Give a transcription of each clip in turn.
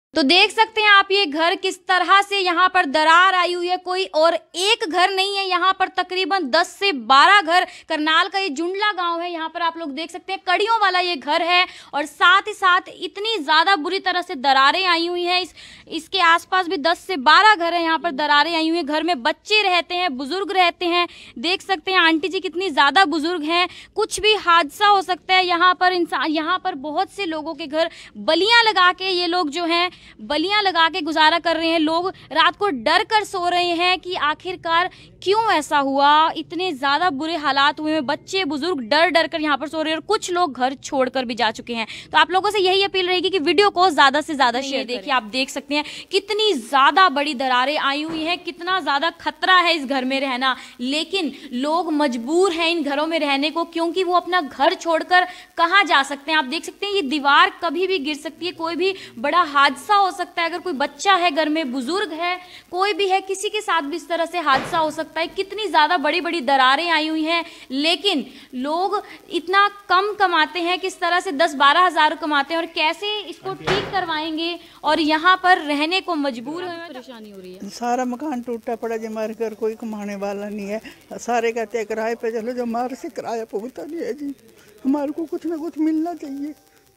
तो देख सकते हैं आप ये घर किस तरह से यहाँ पर दरार आई हुई है। कोई और एक घर नहीं है, यहाँ पर तकरीबन 10 से 12 घर। करनाल का ये जुंडला गांव है, यहाँ पर आप लोग देख सकते हैं कड़ियों वाला ये घर है और साथ ही साथ इतनी ज़्यादा बुरी तरह से दरारें आई हुई हैं। इसके आसपास भी 10 से 12 घर हैं, यहाँ पर दरारें आई हुई हैं। घर में बच्चे रहते हैं, बुजुर्ग रहते हैं। देख सकते हैं आंटी जी कितनी ज़्यादा बुजुर्ग हैं, कुछ भी हादसा हो सकता है यहाँ पर। यहाँ पर बहुत से लोगों के घर बलियाँ लगा के ये लोग जो हैं बलियां लगा के गुजारा कर रहे हैं। लोग रात को डर कर सो रहे हैं कि आखिरकार क्यों ऐसा हुआ। इतने ज़्यादा बुरे हालात हुए हैं, बच्चे बुजुर्ग डर डर कर यहाँ पर सो रहे हैं और कुछ लोग घर छोड़कर भी जा चुके हैं। तो आप लोगों से यही अपील रहेगी कि वीडियो को ज़्यादा से ज़्यादा शेयर। देखिए आप देख सकते हैं कितनी ज़्यादा बड़ी दरारें आई हुई हैं, कितना ज़्यादा खतरा है इस घर में रहना, लेकिन लोग मजबूर हैं इन घरों में रहने को, क्योंकि वो अपना घर छोड़कर कहाँ जा सकते हैं। आप देख सकते हैं ये दीवार कभी भी गिर सकती है, कोई भी बड़ा हादसा हो सकता है। अगर कोई बच्चा है घर में, बुजुर्ग है, कोई भी है, किसी के साथ भी इस तरह से हादसा हो सकता है। कितनी ज्यादा बड़ी बड़ी दरारें आई हुई हैं, लेकिन लोग इतना कम कमाते हैं, किस तरह से 10-12 हज़ार कमाते हैं और कैसे इसको ठीक करवाएंगे और यहाँ पर रहने को मजबूर है। परेशानी हो रही है, सारा मकान टूटा पड़ा जी, हमारे घर कोई कमाने वाला नहीं है। सारे कहते हैं किराए पे चलो, जो हमारे से किराया भुगता नहीं है जी। हमारे को कुछ ना कुछ मिलना चाहिए।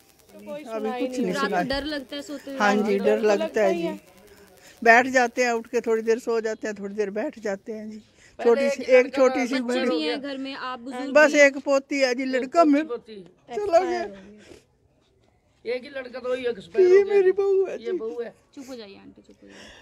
अभी कुछ नहीं सुना। डर लगता है सोते हुए? हाँ जी, डर लगता है जी। बैठ जाते हैं, उठ के थोड़ी देर सो जाते हैं, थोड़ी देर बैठ जाते हैं जी। एक छोटी सी बच्चे भी हैं घर में, आप बुजुर्ग बस एक पोती है जी, लड़का में चला गया। एक ही लड़का तो ये मेरी बहू है, ये बहू है। चुप हो जाइए आंटी, चुप हो जाइए।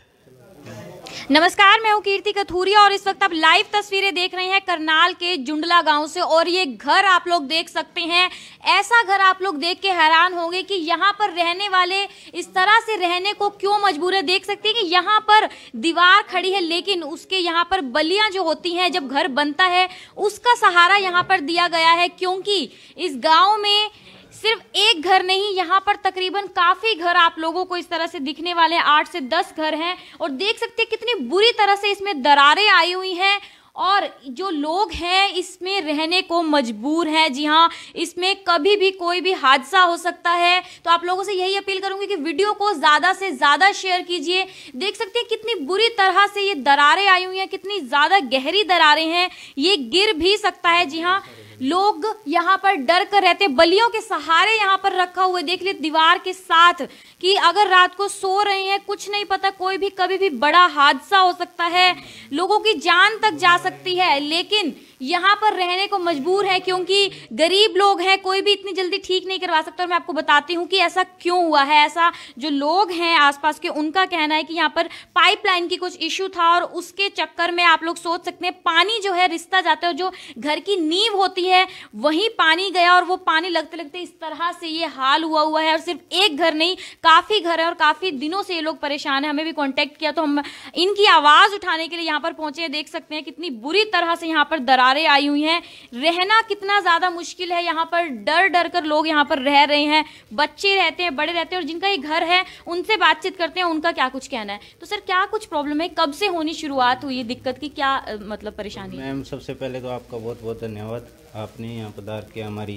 नमस्कार, मैं हूँ कीर्ति कथूरिया और इस वक्त आप लाइव तस्वीरें देख रहे हैं करनाल के जुंडला गांव से। और ये घर आप लोग देख सकते हैं, ऐसा घर आप लोग देख के हैरान होंगे कि यहाँ पर रहने वाले इस तरह से रहने को क्यों मजबूर है। देख सकते हैं कि यहाँ पर दीवार खड़ी है, लेकिन उसके यहाँ पर बलियां जो होती हैं जब घर बनता है उसका सहारा यहाँ पर दिया गया है, क्योंकि इस गाँव में सिर्फ एक घर नहीं, यहाँ पर तकरीबन काफी घर आप लोगों को इस तरह से दिखने वाले हैं। 8 से 10 घर हैं और देख सकते हैं कितनी बुरी तरह से इसमें दरारें आई हुई हैं और जो लोग हैं इसमें रहने को मजबूर हैं। जी हाँ, इसमें कभी भी कोई भी हादसा हो सकता है। तो आप लोगों से यही अपील करूंगी कि वीडियो को ज़्यादा से ज़्यादा शेयर कीजिए। देख सकते हैं कितनी बुरी तरह से ये दरारें आई हुई हैं, कितनी ज़्यादा गहरी दरारें हैं, ये गिर भी सकता है। जी हाँ, लोग यहाँ पर डर कर रहते, बलियों के सहारे यहाँ पर रखा हुआ है। देख ले दीवार के साथ कि अगर रात को सो रहे हैं, कुछ नहीं पता, कोई भी कभी भी बड़ा हादसा हो सकता है, लोगों की जान तक जा सकती है, लेकिन यहाँ पर रहने को मजबूर है क्योंकि गरीब लोग हैं, कोई भी इतनी जल्दी ठीक नहीं करवा सकता। और मैं आपको बताती हूँ कि ऐसा क्यों हुआ है। ऐसा जो लोग हैं आसपास के, उनका कहना है कि यहाँ पर पाइपलाइन की कुछ इश्यू था और उसके चक्कर में आप लोग सोच सकते हैं पानी जो है रिसता जाता है, जो घर की नींव होती है वहीं पानी गया और वो पानी लगते लगते इस तरह से ये हाल हुआ है। और सिर्फ एक घर नहीं, काफ़ी घर है और काफ़ी दिनों से ये लोग परेशान हैं। हमें भी कॉन्टेक्ट किया तो हम इनकी आवाज़ उठाने के लिए यहाँ पर पहुँचे। देख सकते हैं कितनी बुरी तरह से यहाँ पर दरारें आई हुई हैं, रहना कितना ज़्यादा मुश्किल है। यहाँ पर डर डर कर लोग यहाँ पर रह रहे हैं, बच्चे रहते हैं, बड़े रहते हैं। और जिनका ये घर है उनसे बातचीत करते हैं, उनका क्या कुछ कहना है। तो सर क्या कुछ प्रॉब्लम है, कब से होनी शुरुआत हुई दिक्कत की, क्या मतलब परेशानी है? मैम सबसे पहले तो आपका बहुत बहुत धन्यवाद, आपने यहाँ पधार के हमारी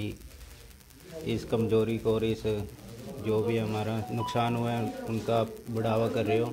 इस कमजोरी को और इस जो भी हमारा नुकसान हुआ है उनका बढ़ावा कर रहे हो।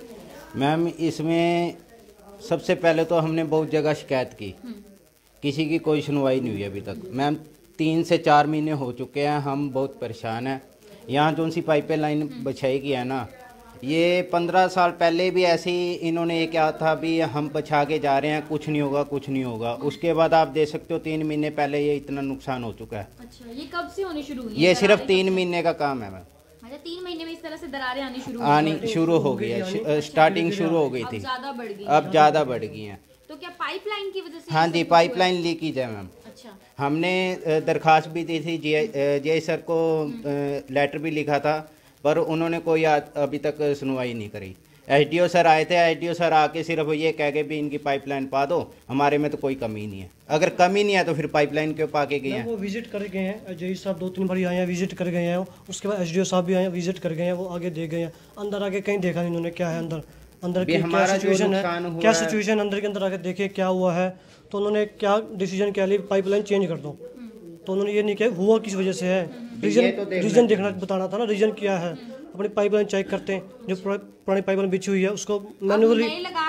मैम इसमें सबसे पहले तो हमने बहुत जगह शिकायत की, किसी की कोई सुनवाई नहीं हुई अभी तक। मैम 3 से 4 महीने हो चुके हैं, हम बहुत परेशान हैं। यहाँ जो सी पाइपें लाइन बिछाई गई है ना, ये 15 साल पहले भी ऐसे ही इन्होंने ये क्या था भी हम बचा के जा रहे हैं, कुछ नहीं होगा कुछ नहीं होगा। उसके बाद आप देख सकते हो 3 महीने पहले ये इतना नुकसान हो चुका है। अच्छा, ये कब से होनी शुरू हुई? ये सिर्फ 3 महीने का काम है मैम। अच्छा, 3 महीने में इस तरह से दरारें आनी शुरू हो गई है। स्टार्टिंग शुरू हो गई थी, अब ज़्यादा बढ़ गई हैं। तो क्या पाइपलाइन की वजह से? हाँ जी, पाइपलाइन लीकेज है मैम। अच्छा, हमने दरख्वास्त भी दी थी, जे सर को लेटर भी लिखा था, पर उन्होंने कोई अभी तक सुनवाई नहीं करी। एसडीओ सर आए थे, एसडीओ सर आके सिर्फ ये कह के भी इनकी पाइपलाइन पा दो, हमारे में तो कोई कमी नहीं है। अगर कमी नहीं है तो फिर पाइपलाइन क्यों पा के गए हैं? वो विजिट कर गए हैं, जई साहब 2-3 बार आए हैं, विजिट कर गए हैं। उसके बाद एसडीओ साहब भी आए हैं, विजिट कर गए हैं, वो आगे दे गए हैं। अंदर आके कहीं देखा नहीं इन्होंने क्या है अंदर की क्या सिचुएशन है, क्या सिचुएशन अंदर के अंदर आके देखे क्या हुआ है। तो उन्होंने क्या डिसीजन क्या लिया, पाइपलाइन चेंज कर दो। तो उन्होंने ये नहीं किया हुआ किस वजह से है, रीजन देखना बताना था ना, रीजन क्या है। अपनी पाइपलाइन चेक करते हैं, जो पुरानी पाइपलाइन बिछी हुई है उसको मैन्युअली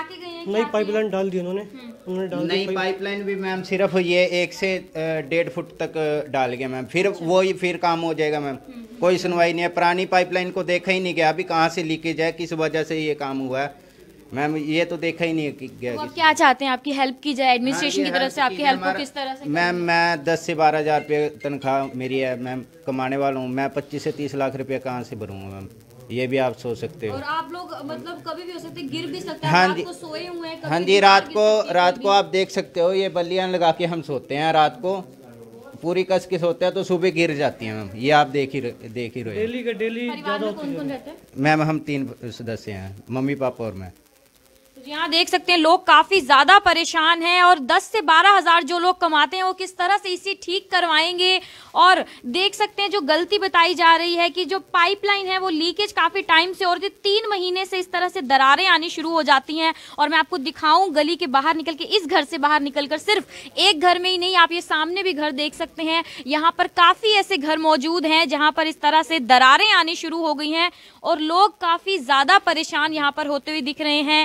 नई पाइपलाइन डाल दी उन्होंने डाल दी। नई पाइपलाइन भी मैम सिर्फ ये 1 से 1.5 फुट तक डाल गया मैम, फिर काम हो जाएगा मैम। कोई सुनवाई नहीं है, पुरानी पाइपलाइन को देखा ही नहीं गया अभी कहाँ से लीकेज है, किस वजह से ये काम हुआ है मैम, ये तो देखा ही नहीं गया। आप क्या चाहते हैं, आपकी हेल्प की जाए एडमिनिस्ट्रेशन की तरफ से? आपकी हेल्प को किस तरह से? मैम मैं 10 से 12 हज़ार रुपये तनख्वाह मेरी है मैम, कमाने वाला हूँ मैं। 25 से 30 लाख रुपये कहाँ से भरूँगा मैम, ये भी आप सोच सकते हो। और आप लोग मतलब कभी भी हो सकते गिर भी सकते हैं, हाँ जी, रात को सोए हुए हैं, हाँ जी, रात को आप देख सकते हो, ये बल्लियाँ लगा के हम सोते हैं, रात को पूरी कस के सोते हैं तो सुबह गिर जाती हैं मैम, ये आप देख ही रहे। डेली परिवार में कौन कौन रहते हैं? मैम हम 3 सदस्य हैं, मम्मी पापा और मैं। यहाँ देख सकते हैं लोग काफी ज्यादा परेशान हैं और 10 से 12 हजार जो लोग कमाते हैं वो किस तरह से इसे ठीक करवाएंगे। और देख सकते हैं जो गलती बताई जा रही है कि जो पाइपलाइन है वो लीकेज काफी टाइम से, और 3 महीने से इस तरह से दरारें आनी शुरू हो जाती हैं। और मैं आपको दिखाऊं गली के बाहर निकल के, इस घर से बाहर निकलकर, सिर्फ एक घर में ही नहीं, आप ये सामने भी घर देख सकते हैं, यहाँ पर काफी ऐसे घर मौजूद हैं जहां पर इस तरह से दरारें आनी शुरू हो गई हैं और लोग काफी ज्यादा परेशान यहाँ पर होते हुए दिख रहे हैं।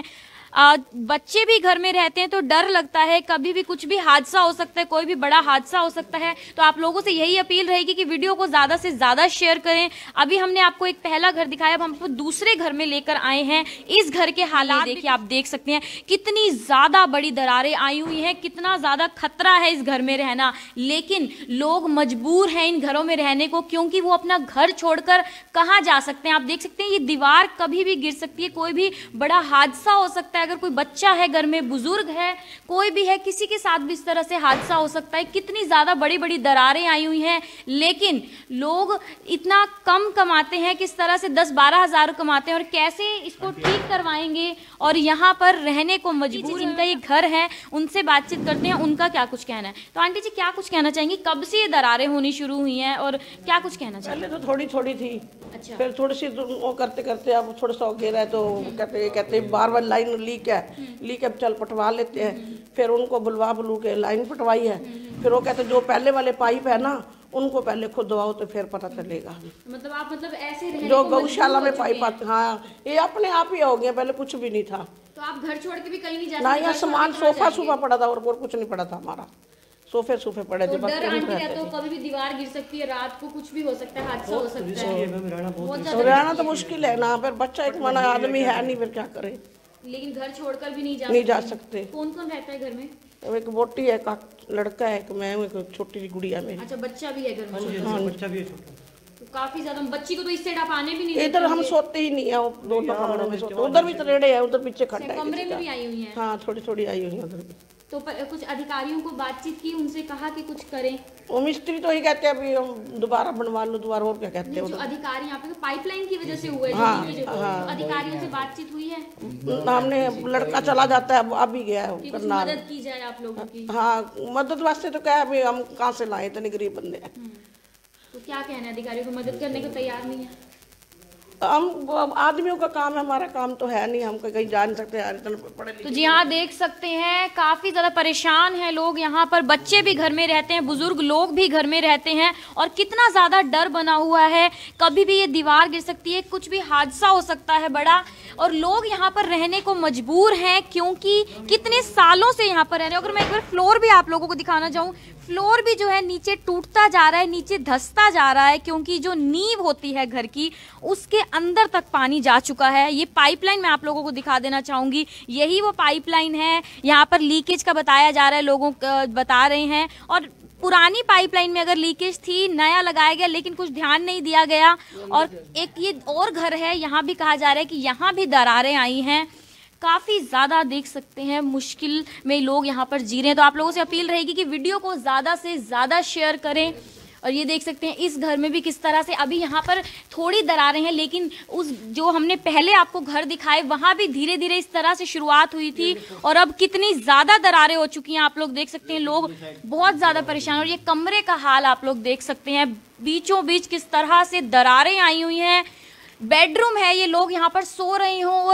बच्चे भी घर में रहते हैं तो डर लगता है, कभी भी कुछ भी हादसा हो सकता है, कोई भी बड़ा हादसा हो सकता है। तो आप लोगों से यही अपील रहेगी कि वीडियो को ज्यादा से ज्यादा शेयर करें। अभी हमने आपको एक पहला घर दिखाया, अब हम आपको दूसरे घर में लेकर आए हैं। इस घर के हालात देखिए, आप देख सकते हैं कितनी ज्यादा बड़ी दरारें आई हुई हैं, कितना ज्यादा खतरा है इस घर में रहना। लेकिन लोग मजबूर हैं इन घरों में रहने को, क्योंकि वो अपना घर छोड़कर कहाँ जा सकते हैं। आप देख सकते हैं ये दीवार कभी भी गिर सकती है, कोई भी बड़ा हादसा हो सकता है। अगर कोई बच्चा है घर में, बुजुर्ग है, कोई भी है, किसी के साथ भी इस तरह से हादसा हो सकता है। कितनी ज्यादा बड़ी बड़ी दरारें आई हुई हैं, लेकिन लोग इतना कम कमाते हैं, किस तरह से 10-12 हजार कमाते हैं और कैसे इसको ठीक करवाएंगे और यहाँ पर रहने को मजबूर। जिनका ये घर है उनसे बातचीत करते हैं, उनका क्या कुछ कहना है। तो आंटी जी क्या कुछ कहना चाहेंगी, कब से ये दरारें होनी शुरू हुई हैं और क्या कुछ कहना चाहिए? पहले तो थोड़ी थोड़ी थी, अच्छा, फिर थोड़ी सी वो करते करते अब थोड़ा सा गिरा है तो कहते बार लाइन लीक है, लीक है, चल पटवा लेते हैं। फिर उनको बुलवा के लाइन पटवाई है। फिर वो कहते जो पहले वाले पाइप है ना उनको पहले खुदवाओ तो फिर पता चलेगा। मतलब आप ऐसे जो गौशाला में पाइप आते, हाँ ये अपने आप ही हो गया, पहले कुछ भी नहीं था। तो आप घर छोड़ के भी कहीं नहीं जा सकते? ना, यहाँ सामान सोफा पड़ा था और कुछ नहीं पड़ा था हमारा, सोफे पड़े थे। तो कभी भी दीवार गिर सकती है, रात को कुछ भी हो सकता है, हादसा हो सकता है। रहना तो मुश्किल है ना, फिर बच्चा एक मना आदमी है नहीं, फिर क्या करे। लेकिन घर छोड़कर भी नहीं जा सकते। कौन कौन रहता है घर में? एक बोटी है, एक लड़का है, एक मैं हूँ, एक छोटी सी गुड़िया मेरी। अच्छा, बच्चा भी है घर में? हाँ, बच्चा भी है छोटा। तो काफी ज्यादा बच्ची को तो इस साइड आप आने भी नहीं इधर हम सोते ही नहीं है, दोनों कमरों में सोते। उधर भी तरेड़े है, उधर पीछे खड्डा है, कमरे में भी आई हुई है। हाँ थोड़ी आई हुई है उधर भी। तो कुछ अधिकारियों को बातचीत की, उनसे कहा कि कुछ करें? वो मिस्त्री तो ही कहते हैं अभी हम दोबारा बनवा लो, दोबारा और क्या कहते हैं। जो अधिकारी यहाँ पे पाइपलाइन की वजह से हुआ है, हाँ, अधिकारियों से बातचीत हुई है? हमने लड़का चला जाता है, अब भी गया है करनाल। मदद की जाए आप लोगों की? हाँ, मदद वास्ते तो क्या है, हम कहाँ से लाए, इतने गरीब बंदे हैं। तो क्या कहना है, अधिकारियों को मदद करने को तैयार नहीं है? हम आदमियों का काम है, हमारा काम तो है नहीं, हम कहीं जा नहीं सकते। तो जी हाँ, देख सकते हैं काफी ज्यादा परेशान हैं लोग यहाँ पर। बच्चे भी घर में रहते हैं, बुजुर्ग लोग भी घर में रहते हैं और कितना ज्यादा डर बना हुआ है, कभी भी ये दीवार गिर सकती है, कुछ भी हादसा हो सकता है बड़ा। और लोग यहाँ पर रहने को मजबूर हैं क्योंकि कितने सालों से यहाँ पर रह रहे हैं। अगर मैं एक बार फ्लोर भी आप लोगों को दिखाना चाहूँ, फ्लोर भी जो है नीचे टूटता जा रहा है, नीचे धंसता जा रहा है, क्योंकि जो नींव होती है घर की उसके अंदर तक पानी जा चुका है। ये पाइपलाइन मैं आप लोगों को दिखा देना चाहूंगी, यही वो पाइपलाइन है। यहाँ पर लीकेज का बताया जा रहा है, लोगों बता रहे हैं। और पुरानी पाइपलाइन में अगर लीकेज थी, नया लगाया गया लेकिन कुछ ध्यान नहीं दिया गया। और एक ये और घर है, यहाँ भी कहा जा रहा है कि यहाँ भी दरारें आई हैं। काफ़ी ज़्यादा देख सकते हैं मुश्किल में लोग यहाँ पर जी रहे हैं। तो आप लोगों से अपील रहेगी कि वीडियो को ज़्यादा से ज़्यादा शेयर करें। और ये देख सकते हैं इस घर में भी किस तरह से अभी यहाँ पर थोड़ी दरारें हैं, लेकिन उस जो हमने पहले आपको घर दिखाए वहाँ भी धीरे धीरे इस तरह से शुरुआत हुई थी और अब कितनी ज़्यादा दरारें हो चुकी हैं। आप लोग देख सकते हैं लोग बहुत ज़्यादा परेशान। और ये कमरे का हाल आप लोग देख सकते हैं, बीचों बीच किस तरह से दरारें आई हुई हैं। बेडरूम है, ये लोग यहाँ पर सो रहे हों और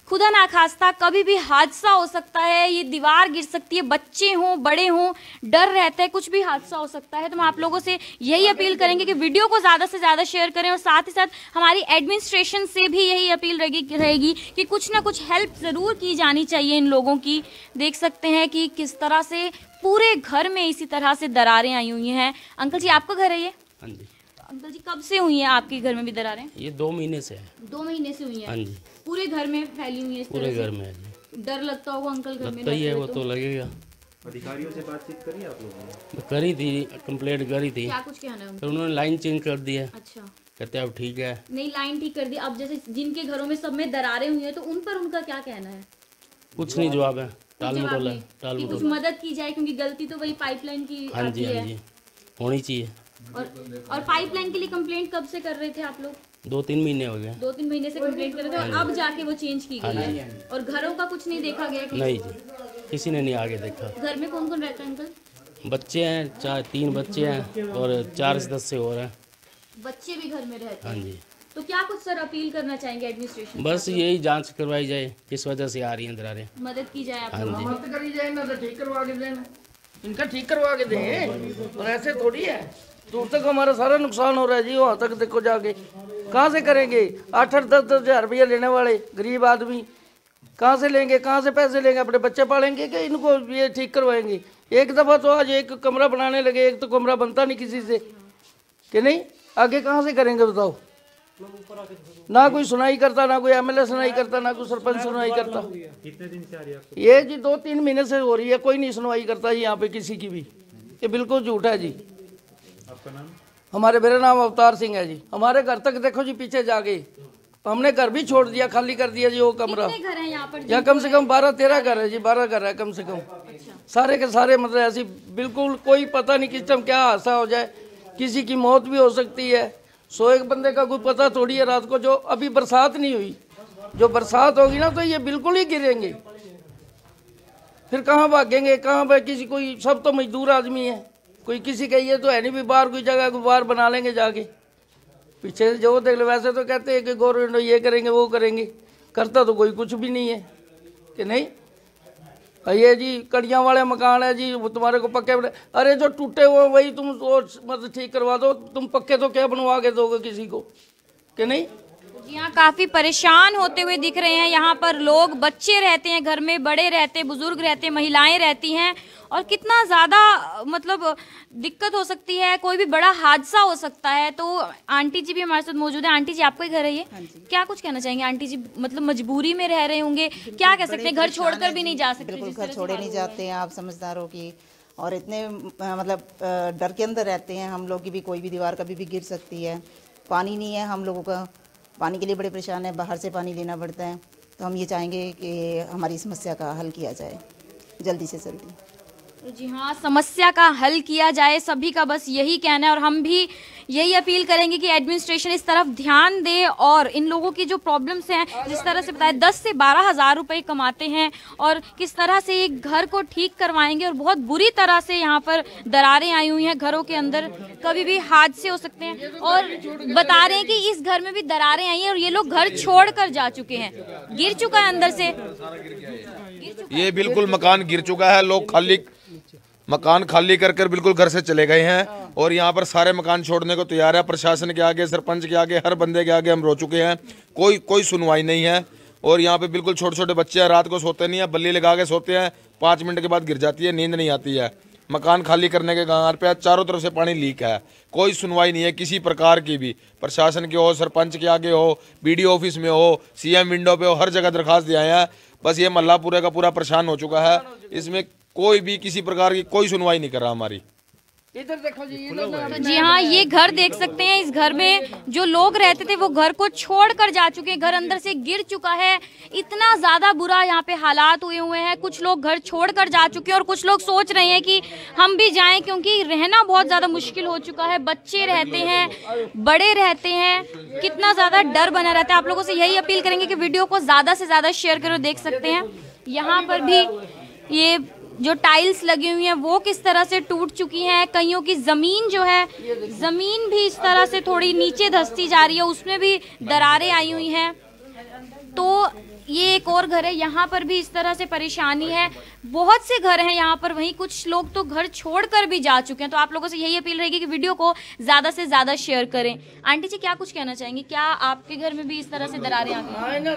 खुदा ना खास्ता कभी भी हादसा हो सकता है, ये दीवार गिर सकती है, बच्चे हों बड़े हों डर रहता है, कुछ भी हादसा हो सकता है। तो हम आप लोगों से यही अपील करेंगे कि वीडियो को ज़्यादा से ज़्यादा शेयर करें, और साथ ही साथ हमारी एडमिनिस्ट्रेशन से भी यही अपील रहेगी कि कुछ ना कुछ हेल्प ज़रूर की जानी चाहिए इन लोगों की। देख सकते हैं कि किस तरह से पूरे घर में इसी तरह से दरारें आई हुई हैं। अंकल जी, आपका घर है ये? हाँ जी। अंकल जी, कब से हुई हैं आपके घर में भी दरारें? ये 2 महीने से है। 2 महीने से हुई हैं? हाँ जी। पूरे घर में फैली हुई है इस पूरे तरह घर से? में है जी। डर लगता होगा अंकल घर में? लगता ही है, वो तो लगेगा। अधिकारियों से बातचीत करी आप लोगों ने? करी थी, कंप्लेंट करी थी, क्या कुछ कहना है उनका? फिर उन्होंने लाइन चेंज कर दी है। अच्छा, कहते हैं अब ठीक है। नहीं लाइन ठीक कर दी। अब जैसे जिनके घरों में सब में दरारें हुई हैं तो उन पर उनका क्या कहना है? कुछ नहीं जवाब है, टाल जवाब मटोला नहीं टाल कि कुछ मटोला। मदद की जाए, क्योंकि गलती तो वही पाइपलाइन की हाँ आती जी, हाँ है। जी, होनी चाहिए। और पाइपलाइन के लिए कंप्लेंट कब से कर रहे थे आप लोग? 2-3 महीने हो गए। 2-3 महीने से कंप्लेंट कर रहे थे, और अब जाके वो चेंज की गई है। और घरों का कुछ नहीं देखा गया कि? नहीं जी, किसी ने नहीं आगे देखा। घर में कौन कौन रहता है अंकल? बच्चे हैं, 3 बच्चे हैं और 4 सदस्य और हैं। बच्चे भी घर में रहते हाँ हैं? जी। तो क्या कुछ सर अपील करना चाहेंगे एडमिनिस्ट्रेशन? बस यही जांच करवाई जाए किस वजह से आ रही हैं दरारें। मदद की जाए आप हाँ लोगों जी। की। मत करी जाए ना, तो ठीक करवा के देना, इनका ठीक करवा के दें। और ऐसे थोड़ी है, दूर तक हमारा सारा नुकसान हो रहा है जी। वहाँ तक देखो जाके कहाँ से करेंगे? 8-10 हज़ार रुपया लेने वाले गरीब आदमी कहाँ से लेंगे? कहाँ से पैसे लेंगे? अपने बच्चे पालेंगे कि इनको ये ठीक करवाएंगे? एक दफ़ा तो आज एक कमरा बनाने लगे, एक तो कमरा बनता नहीं किसी से, कि नहीं? आगे कहाँ से करेंगे बताओ? ना कोई सुनाई करता, ना कोई एमएलए सुनाई करता, ना कोई सरपंच सुनाई करता। कितने दिन से आ रही है आपको? ये जी 2-3 महीने से हो रही है, कोई नहीं सुनवाई करता जी यहाँ पे किसी की भी। ये बिल्कुल झूठ है जी। आपका नाम? मेरा नाम अवतार सिंह है जी। हमारे घर तक देखो जी, पीछे जाके हमने घर भी छोड़ दिया, खाली कर दिया जी वो कमरा। कितने घर हैं यहाँ पर? यहाँ कम से कम 12-13 घर है जी, 12 घर है कम से कम। सारे के सारे मतलब ऐसी बिल्कुल कोई पता नहीं किस टाइम क्या हादसा हो जाए, किसी की मौत भी हो सकती है। 101 बंदे का कोई पता थोड़ी है रात को। जो अभी बरसात नहीं हुई, जो बरसात होगी ना तो ये बिल्कुल ही गिरेंगे। फिर कहाँ भागेंगे, कहाँ पे किसी कोई, सब तो मजदूर आदमी है, कोई किसी का ये तो है नहीं भी बाहर कोई जगह को बाहर बना लेंगे जाके। पीछे जो देख लो, वैसे तो कहते हैं कि गवर्नमेंट ये करेंगे वो करेंगे, करता तो कोई कुछ भी नहीं है, कि नहीं? ये जी कड़ियाँ वाले मकान है जी, वो तुम्हारे को पक्के अरे जो टूटे हुए वही तुम वो मतलब ठीक करवा दो, तुम पक्के तो क्या बनवा के दोगे किसी को, कि नहीं? जी हाँ, काफी परेशान होते हुए दिख रहे हैं यहाँ पर लोग। बच्चे रहते हैं घर में, बड़े रहते हैं, बुजुर्ग रहते हैं, महिलाएं रहती हैं, और कितना ज्यादा मतलब दिक्कत हो सकती है, कोई भी बड़ा हादसा हो सकता है। तो आंटी जी भी हमारे साथ मौजूद है। आंटी जी, आपका ही घर है ये? क्या कुछ कहना चाहेंगे आंटी जी? मतलब मजबूरी में रह रहे होंगे, क्या कह सकते हैं, घर छोड़कर भी नहीं जा सकते? बिल्कुल घर छोड़े नहीं जाते हैं, आप समझदार हो कि, और इतने मतलब डर के अंदर रहते हैं हम लोग की भी, कोई भी दीवार कभी भी गिर सकती है। पानी नहीं है हम लोगों का, पानी के लिए बड़े परेशान है, बाहर से पानी लेना पड़ता है। तो हम ये चाहेंगे कि हमारी समस्या का हल किया जाए जल्दी से जल्दी। जी हाँ, समस्या का हल किया जाए, सभी का बस यही कहना है। और हम भी यही अपील करेंगे कि एडमिनिस्ट्रेशन इस तरफ ध्यान दे, और इन लोगों की जो प्रॉब्लम्स हैं, जिस तरह से बताया 10 से 12 हज़ार रुपये कमाते हैं, और किस तरह से एक घर को ठीक करवाएंगे। और बहुत बुरी तरह से यहाँ पर दरारें आई हुई हैं घरों के अंदर, कभी भी हादसे हो सकते हैं। और बता रहे हैं कि इस घर में भी दरारें आई हैं और ये लोग घर छोड़ कर जा चुके हैं, गिर चुका है अंदर से। ये बिल्कुल मकान गिर चुका है, लोग मकान खाली कर बिल्कुल घर से चले गए हैं, और यहाँ पर सारे मकान छोड़ने को तैयार है। प्रशासन के आगे, सरपंच के आगे, हर बंदे के आगे हम रो चुके हैं, कोई सुनवाई नहीं है। और यहाँ पे बिल्कुल छोटे छोटे बच्चे हैं, रात को सोते नहीं है, बल्ली लगा के सोते हैं, 5 मिनट के बाद गिर जाती है, नींद नहीं आती है। मकान खाली करने के कगार पे चारों तरफ से पानी लीक है, कोई सुनवाई नहीं है किसी प्रकार की भी। प्रशासन के हो, सरपंच के आगे हो, BDO ऑफिस में हो, CM विंडो पे हो, हर जगह दरखास्त दिया है। बस ये मल्ला पूरे का पूरा परेशान हो चुका है, इसमें कोई भी किसी प्रकार की कोई सुनवाई नहीं कर रहा हमारी। इधर देखो जी, तो जी हाँ, ये घर देख सकते हैं। इस घर में जो लोग रहते थे वो घर को छोड़कर जा चुके हैं, घर अंदर से गिर चुका है। इतना ज्यादा बुरा यहाँ पे हालात हुए हैं। कुछ लोग घर छोड़कर जा चुके हैं और कुछ लोग सोच रहे हैं कि हम भी जाएं, क्योंकि रहना बहुत ज्यादा मुश्किल हो चुका है। बच्चे रहते हैं, बड़े रहते हैं, कितना ज्यादा डर बना रहता है। आप लोगों से यही अपील करेंगे कि वीडियो को ज्यादा से ज्यादा शेयर करो। देख सकते हैं यहाँ पर भी ये जो टाइल्स लगी हुई हैं वो किस तरह से टूट चुकी हैं। कईयों की ज़मीन जो है, ज़मीन भी इस तरह से थोड़ी नीचे धंसती जा रही है, उसमें भी दरारें आई हुई हैं। तो ये एक और घर है, यहाँ पर भी इस तरह से परेशानी है। बहुत से घर हैं यहाँ पर, वहीं कुछ लोग तो घर छोड़कर भी जा चुके हैं। तो आप लोगों से यही अपील रहेगी कि वीडियो को ज़्यादा से ज़्यादा शेयर करें। आंटी जी क्या कुछ कहना चाहेंगी? क्या आपके घर में भी इस तरह से दरारें आ गई?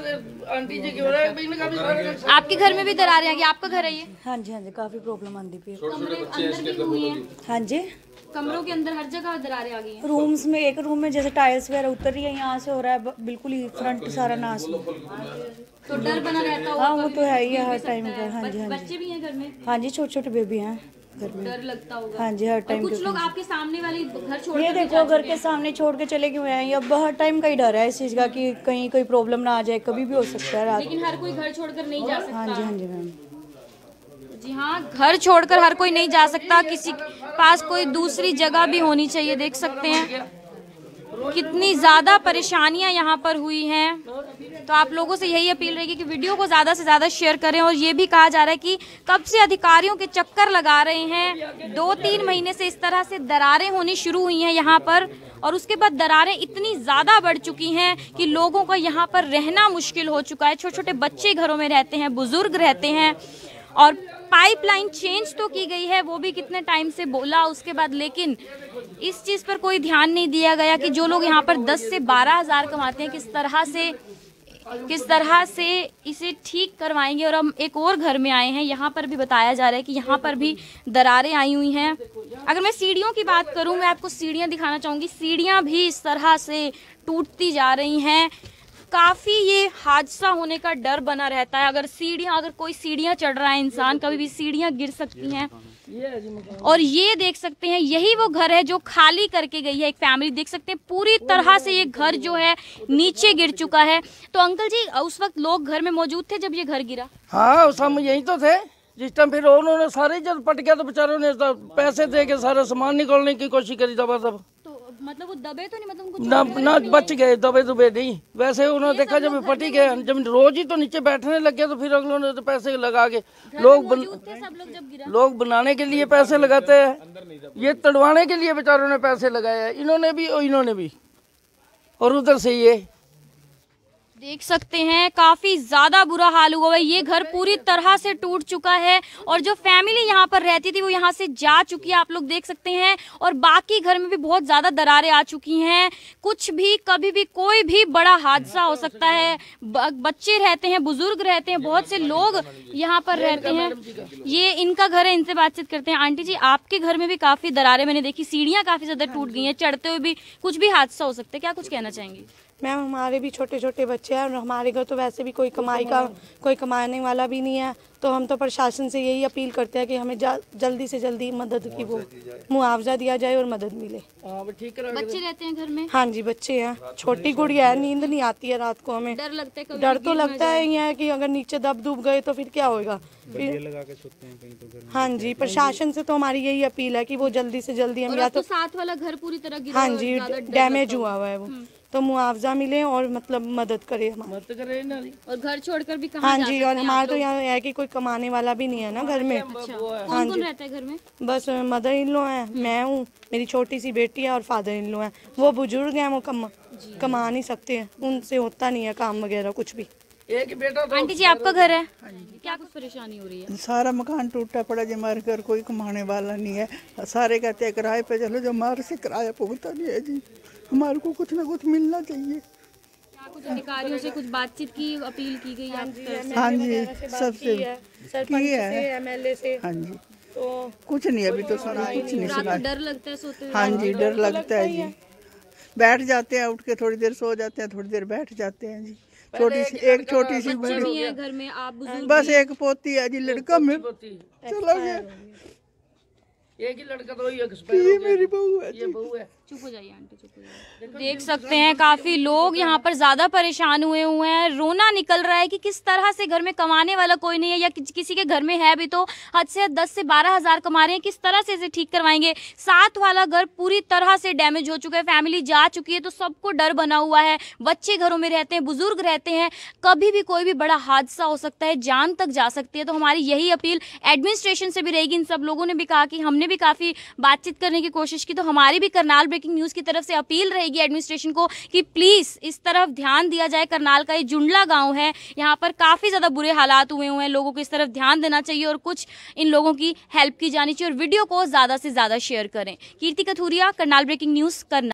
आपके घर में भी दरारें आ गई? आपका घर है ये? हाँ जी हाँ जी, काफ़ी प्रॉब्लम आती पी। कमरे अंदर भी हुई है? हाँ जी, कमरों के अंदर हर जगह दरारें आ गई हैं। रूम्स में, एक रूम में जैसे टाइल्स वगैरह उतर रही है, यहाँ से हो रहा है बिल्कुल ही फ्रंट सारा नाश। तो डर बना रहता होगा? हाँ वो तो है ही हर टाइम का। हाँ जी हाँ बच्चे भी हैं घर में? हाँ जी, छोटे छोटे बेबी हैं घर में। डर लगता होगा? हाँ जी, हर टाइम। कुछ लोग आपके सामने वाले घर छोड़ ये देखो, घर के सामने छोड़ के चले गए हैं। अब हर टाइम का ही डर है इस चीज़ का कि कहीं कोई प्रॉब्लम ना आ जाए, कभी भी हो सकता है रात। लेकिन हर कोई घर छोड़कर नहीं जा सकता। हाँ जी हाँ जी मैम। जी हाँ, घर छोड़कर हर कोई नहीं जा सकता, किसी पास कोई दूसरी जगह भी होनी चाहिए। देख सकते हैं कितनी ज़्यादा परेशानियां यहाँ पर हुई हैं। तो आप लोगों से यही अपील रहेगी कि वीडियो को ज़्यादा से ज़्यादा शेयर करें। और ये भी कहा जा रहा है कि कब से अधिकारियों के चक्कर लगा रहे हैं, 2-3 महीने से इस तरह से दरारें होनी शुरू हुई हैं यहाँ पर। और उसके बाद दरारें इतनी ज़्यादा बढ़ चुकी हैं कि लोगों का यहाँ पर रहना मुश्किल हो चुका है। छोटे छोटे बच्चे घरों में रहते हैं, बुजुर्ग रहते हैं। और पाइपलाइन चेंज तो की गई है, वो भी कितने टाइम से बोला उसके बाद, लेकिन इस चीज़ पर कोई ध्यान नहीं दिया गया कि जो लोग यहाँ पर 10 से 12 हज़ार कमाते हैं किस तरह से इसे ठीक करवाएंगे। और हम एक और घर में आए हैं, यहाँ पर भी बताया जा रहा है कि यहाँ पर भी दरारें आई हुई हैं। अगर मैं सीढ़ियों की बात करूँ, मैं आपको सीढ़ियाँ दिखाना चाहूँगी। सीढ़ियाँ भी इस तरह से टूटती जा रही हैं। काफ़ी ये हादसा होने का डर बना रहता है। अगर कोई सीढ़ियाँ चढ़ रहा है इंसान, कभी भी सीढ़ियाँ गिर सकती हैं। और ये देख सकते हैं, यही वो घर है जो खाली करके गई है एक फैमिली। देख सकते हैं पूरी तरह से ये घर जो है नीचे गिर चुका है। तो अंकल जी, उस वक्त लोग घर में मौजूद थे जब ये घर गिरा? हाँ, उस हम यहीं तो थे जिस टाइम। फिर उन्होंने सारे जब पट गया तो बेचारों ने पैसे दे के सारा सामान निकालने की कोशिश करी दबा। मतलब वो दबे तो नहीं, मतलब ना बच गए, दबे नहीं। वैसे उन्होंने देखा जब फटी गए, जब रोज ही तो नीचे बैठने लग गए तो फिर अगलों ने तो पैसे लगा के लोग बनाने के लिए पैसे लगाते हैं, ये तड़वाने के लिए बेचारों ने पैसे लगाए हैं। इन्होंने भी और उधर से ये देख सकते हैं काफी ज्यादा बुरा हाल हुआ है। ये घर पूरी तरह से टूट चुका है और जो फैमिली यहाँ पर रहती थी वो यहाँ से जा चुकी है, आप लोग देख सकते हैं। और बाकी घर में भी बहुत ज्यादा दरारें आ चुकी हैं। कुछ भी कभी भी कोई भी बड़ा हादसा हो सकता है। बच्चे रहते हैं, बुजुर्ग रहते हैं, बहुत से लोग यहाँ पर रहते हैं। ये इनका घर है, इनसे बातचीत करते हैं। आंटी जी, आपके घर में भी काफी दरारें मैंने देखी, सीढ़ियाँ काफी ज्यादा टूट गई हैं, चढ़ते हुए भी कुछ भी हादसा हो सकता है, क्या कुछ कहना चाहेंगी? मैम, हमारे भी छोटे छोटे बच्चे हैं और हमारे घर तो वैसे भी कोई कमाने वाला भी नहीं है। तो हम तो प्रशासन से यही अपील करते हैं कि हमें जल्दी से जल्दी मदद की वो मुआवजा दिया जाए और मदद मिले। बच्चे रहते हैं घर में? हाँ जी, बच्चे हैं, छोटी गुड़िया है, नींद नहीं आती है रात को। हमें डर लगता है? डर तो लगता है ही है कि अगर नीचे दब डूब गए तो फिर क्या होगा। हाँ जी, प्रशासन से तो हमारी यही अपील है कि वो जल्दी से जल्दी हम, या तो साथ वाला घर पूरी तरह गिरा, हाँ जी डैमेज हुआ है वो, तो मुआवजा मिले और मतलब मदद करे हमारी। और घर छोड़कर भी कहाँ हाँ जी, और हमारा तो यहाँ है कि कोई कमाने वाला भी नहीं है ना घर में। अच्छा, कौन रहता है घर में? बस मदर इन लॉ है, मैं हूँ, मेरी छोटी सी बेटी है और फादर इन लॉ है। वो बुजुर्ग हैं, वो कमा नहीं सकते हैं, उनसे होता नहीं है काम वगैरह कुछ भी। एक बेटा। आंटी जी, आपका घर है, क्या कुछ परेशानी हो रही है? सारा मकान टूटा पड़ा जी, हमारे घर कोई कमाने वाला नहीं है। सारे कहते हैं किराए पे चलो, जो हमारे से किराया पुगता नहीं है जी। हमारे को कुछ ना कुछ मिलना चाहिए। क्या कुछ अधिकारियों से कुछ बातचीत की, अपील की गई? हाँ जी, सबसे की है, MLA से। हाँ जी, तो कुछ नहीं, अभी तो सुना कुछ नहीं सुना। डर लगता है सोते हुए? हाँ जी, डर लगता है जी। बैठ जाते हैं, उठ के थोड़ी देर सो जाते हैं, थोड़ी देर बैठ जाते हैं जी। एक छोटी सी भी है घर में, आप बस एक पोती है जी, लड़का में चला गया। एक ही लड़का तो ये मेरी बहू है, ये बहू है। चुप हो जाइए आंटी, चुप हो जाइए। देख सकते हैं काफी लोग यहाँ पर ज्यादा परेशान हुए हैं। रोना निकल रहा है कि किस तरह से घर में कमाने वाला कोई नहीं है, या किसी के घर में है भी तो हद से 10 से 12 हज़ार कमा रहे हैं, किस तरह से इसे ठीक करवाएंगे। साथ वाला घर पूरी तरह से डैमेज हो चुका है, फैमिली जा चुकी है, तो सबको डर बना हुआ है। बच्चे घरों में रहते हैं, बुजुर्ग रहते हैं, कभी भी कोई भी बड़ा हादसा हो सकता है, जान तक जा सकती है। तो हमारी यही अपील एडमिनिस्ट्रेशन से भी रहेगी। इन सब लोगों ने भी कहा कि हमने भी काफ़ी बातचीत करने की कोशिश की, तो हमारी भी करनाल ब्रेकिंग न्यूज़ की तरफ से अपील रहेगी एडमिनिस्ट्रेशन को कि प्लीज़ इस तरफ ध्यान दिया जाए। करनाल का ये जुंडला गाँव है, यहाँ पर काफ़ी ज़्यादा बुरे हालात हुए हैं, लोगों को इस तरफ ध्यान देना चाहिए और कुछ इन लोगों की हेल्प की जानी चाहिए और वीडियो को ज़्यादा से ज़्यादा शेयर करें। Kirti Kathuria, Karnal breaking news, Karnal.